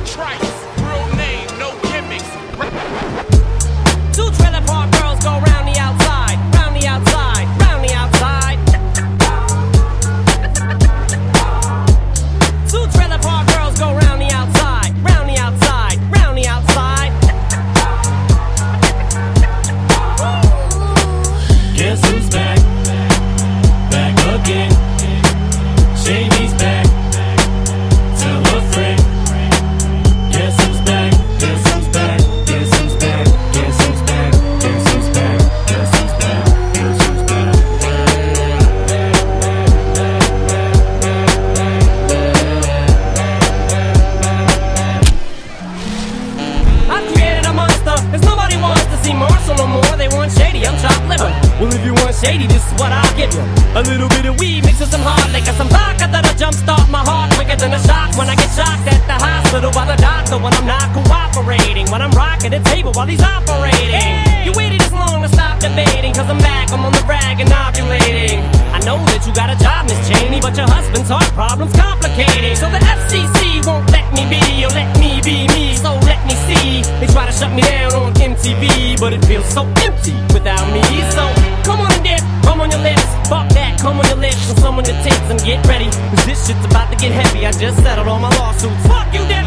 Price, real name, no gimmicks. Two trailer park girls go round the outside, round the outside, round the outside. Two trailer park girls go round the outside, round the outside, round the outside. Guess who's back? Back again. Shady's back. Tell a friend. Guess who's back? Guess who's back? Guess who's back? Guess who's back? Guess who's back? Guess who's back? Guess who's back? I've created a monster, cause nobody wants to see Marshall no more. They want Shady, I'm chopped liver. Well, if you want Shady, this is what I'll give you. A little bit of weed mixed with some hard liquor, some vodka that'll jumpstart my heart quicker than a shock when I get shocked at the hospital by the doctor when I'm not cooperating, when I'm rocking the table while he's operating. Hey! You waited this long to stop debating, cause I'm back, I'm on the rag and ovulating. I know that you got a job, Miss Cheney, but your husband's heart problem's complicating. So the FCC won't let me be, or let me be me, so let me see. They try to shut me down on MTV, but it feels so empty without me. So come on and dip, come on your lips, fuck that, come on your lips, and some on your tits and get ready, cause this shit's about to get heavy. I just settled all my lawsuits, fuck you,